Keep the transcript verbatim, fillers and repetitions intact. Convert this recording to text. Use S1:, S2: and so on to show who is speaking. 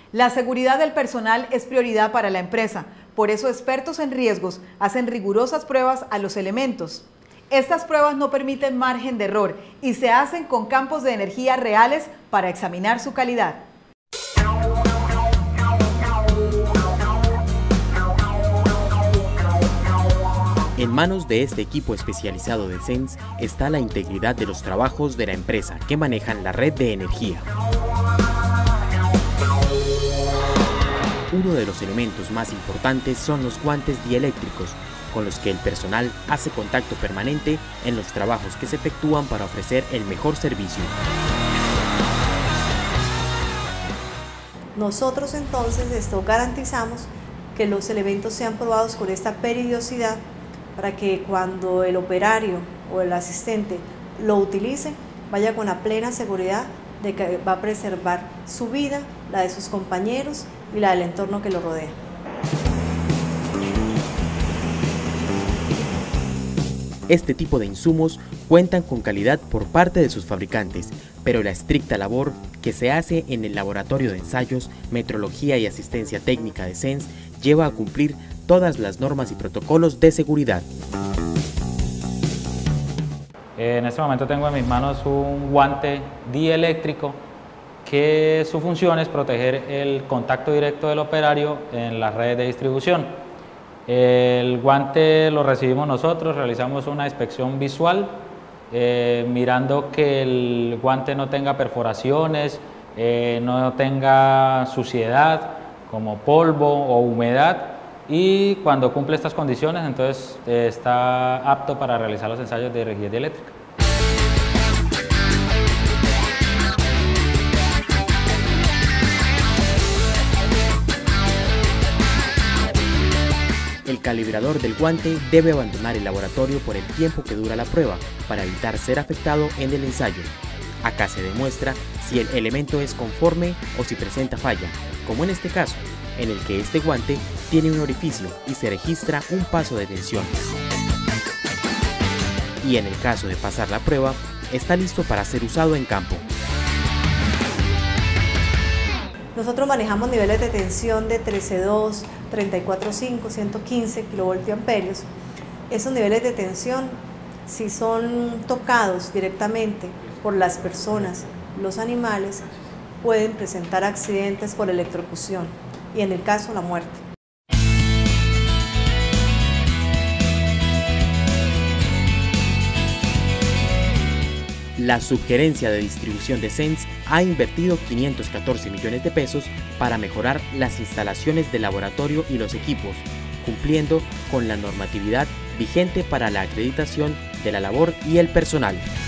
S1: La seguridad del personal es prioridad para la empresa, por eso expertos en riesgos hacen rigurosas pruebas a los elementos. Estas pruebas no permiten margen de error y se hacen con campos de energía reales para examinar su calidad.
S2: En manos de este equipo especializado de Sens está la integridad de los trabajos de la empresa que manejan la red de energía. Uno de los elementos más importantes son los guantes dieléctricos, con los que el personal hace contacto permanente en los trabajos que se efectúan para ofrecer el mejor servicio.
S3: Nosotros entonces esto garantizamos que los elementos sean probados con esta periodicidad para que cuando el operario o el asistente lo utilice, vaya con la plena seguridad de que va a preservar su vida, la de sus compañeros y la del entorno que lo rodea.
S2: Este tipo de insumos cuentan con calidad por parte de sus fabricantes, pero la estricta labor que se hace en el laboratorio de ensayos, metrología y asistencia técnica de Sens lleva a cumplir todas las normas y protocolos de seguridad.
S4: En este momento tengo en mis manos un guante dieléctrico que su función es proteger el contacto directo del operario en las redes de distribución. El guante lo recibimos nosotros, realizamos una inspección visual eh, mirando que el guante no tenga perforaciones, eh, no tenga suciedad como polvo o humedad, y cuando cumple estas condiciones entonces eh, está apto para realizar los ensayos de rigidez dieléctrica.
S2: El calibrador del guante debe abandonar el laboratorio por el tiempo que dura la prueba para evitar ser afectado en el ensayo. Acá se demuestra si el elemento es conforme o si presenta falla, como en este caso, en el que este guante tiene un orificio y se registra un paso de tensión. Y en el caso de pasar la prueba, está listo para ser usado en campo.
S3: Nosotros manejamos niveles de tensión de trece punto dos, treinta y cuatro punto cinco, ciento quince kilovoltiamperios. Esos niveles de tensión, si son tocados directamente por las personas, los animales, pueden presentar accidentes por electrocución y en el caso la muerte.
S2: La Subgerencia de Distribución de Sens ha invertido quinientos catorce millones de pesos para mejorar las instalaciones del laboratorio y los equipos, cumpliendo con la normatividad vigente para la acreditación de la labor y el personal.